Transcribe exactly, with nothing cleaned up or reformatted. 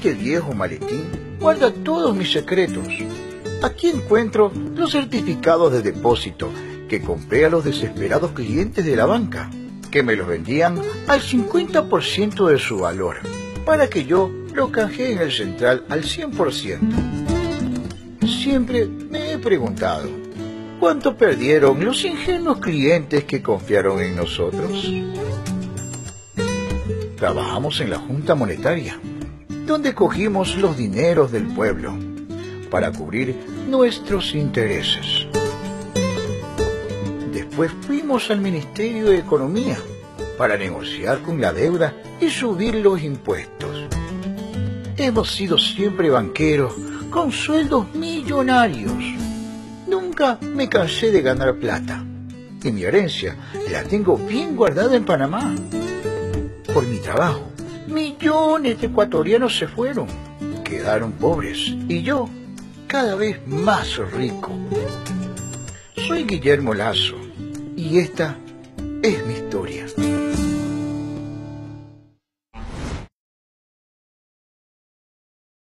este viejo maletín guarda todos mis secretos. Aquí encuentro los certificados de depósito que compré a los desesperados clientes de la banca, que me los vendían al cincuenta por ciento de su valor, para que yo lo canjeé en el central al cien por ciento. Siempre me he preguntado, ¿cuánto perdieron los ingenuos clientes que confiaron en nosotros? Trabajamos en la Junta Monetaria, donde cogimos los dineros del pueblo para cubrir nuestros intereses. Después fuimos al Ministerio de Economía para negociar con la deuda y subir los impuestos. Hemos sido siempre banqueros con sueldos millonarios. Nunca me cansé de ganar plata y mi herencia la tengo bien guardada en Panamá. Por mi trabajo, millones de ecuatorianos se fueron, quedaron pobres y yo cada vez más rico. Soy Guillermo Lazo y esta es mi historia.